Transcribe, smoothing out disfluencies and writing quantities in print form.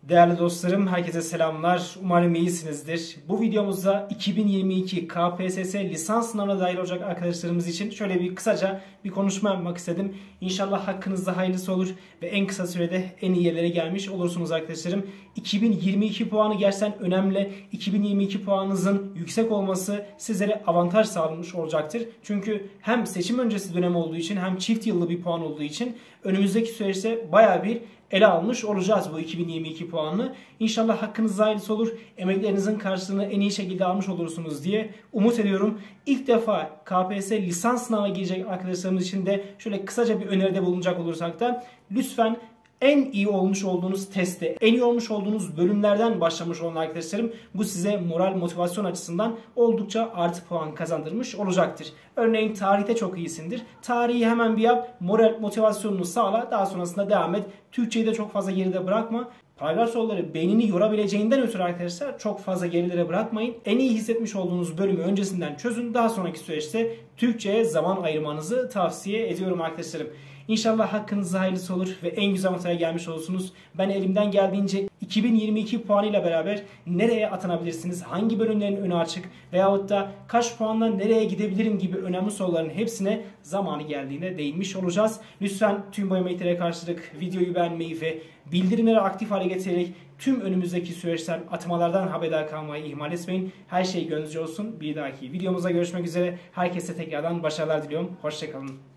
Değerli dostlarım, herkese selamlar. Umarım iyisinizdir. Bu videomuzda 2022 KPSS lisans sınavına dahil olacak arkadaşlarımız için şöyle bir kısaca bir konuşma yapmak istedim. İnşallah hakkınızda hayırlısı olur ve en kısa sürede en iyi yerlere gelmiş olursunuz arkadaşlarım. 2022 puanı gerçekten önemli. 2022 puanınızın yüksek olması sizlere avantaj sağlamış olacaktır. Çünkü hem seçim öncesi dönem olduğu için hem çift yıllı bir puan olduğu için önümüzdeki süreçte bayağı bir ele almış olacağız bu 2022 puanını. İnşallah hakkınızda hayırlısı olur. Emeklerinizin karşılığını en iyi şekilde almış olursunuz diye umut ediyorum. İlk defa KPSS lisans sınavına girecek arkadaşlarımız için de şöyle kısaca bir öneride bulunacak olursak da lütfen en iyi olmuş olduğunuz testte, en iyi olmuş olduğunuz bölümlerden başlamış olan arkadaşlarım bu size moral motivasyon açısından oldukça artı puan kazandırmış olacaktır. Örneğin tarihte çok iyisindir. Tarihi hemen bir yap, moral motivasyonunu sağla, daha sonrasında devam et. Türkçeyi de çok fazla geride bırakma. Paragraf soruları beynini yorabileceğinden ötürü arkadaşlar çok fazla gerilere bırakmayın. En iyi hissetmiş olduğunuz bölümü öncesinden çözün. Daha sonraki süreçte Türkçe'ye zaman ayırmanızı tavsiye ediyorum arkadaşlarım. İnşallah hakkınızda hayırlısı olur ve en güzel noktaya gelmiş olursunuz. Ben elimden geldiğince 2022 puanıyla beraber nereye atanabilirsiniz, hangi bölümlerin önü açık veyahut da kaç puanla nereye gidebilirim gibi önemli soruların hepsine zamanı geldiğinde değinmiş olacağız. Lütfen tüm bu emeklere karşılık videoyu beğenmeyi ve bildirimleri aktif hale getirerek tüm önümüzdeki süreçten, atamalardan haberdar kalmayı ihmal etmeyin. Her şey gönlünüzce olsun. Bir dahaki videomuzda görüşmek üzere. Herkese tekrardan başarılar diliyorum. Hoşçakalın.